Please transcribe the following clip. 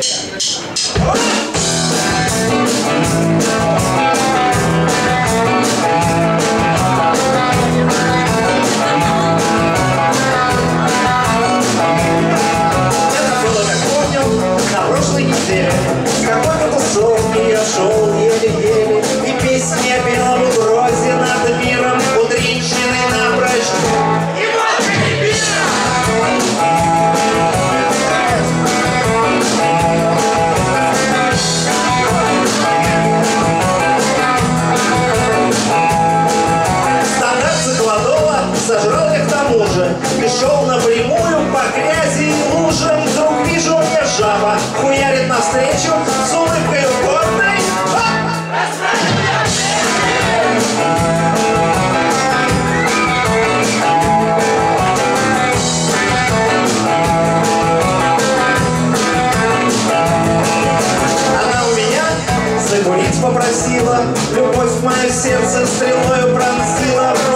Сожрал я к тому же, и шел напрямую по грязи и лужам. Вдруг вижу, мне жаба хуярит навстречу с улыбкой угодной. Она у меня закурить попросила, любовь в мое сердце стрелою пронзила.